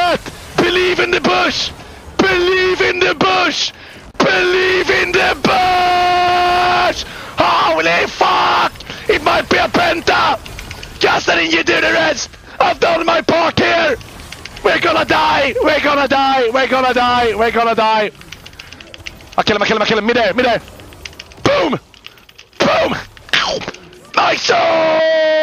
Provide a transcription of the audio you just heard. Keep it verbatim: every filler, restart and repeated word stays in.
chat! Believe in the bush! Believe in the bush! Believe in the bush! Holy fuck! It might be a penta! Just letting you do the rest! I've done my part here! We're gonna die! We're gonna die! We're gonna die! We're gonna die! I kill him, I kill him, I kill him! Mid-air, mid-air! Boom! Boom! Nice!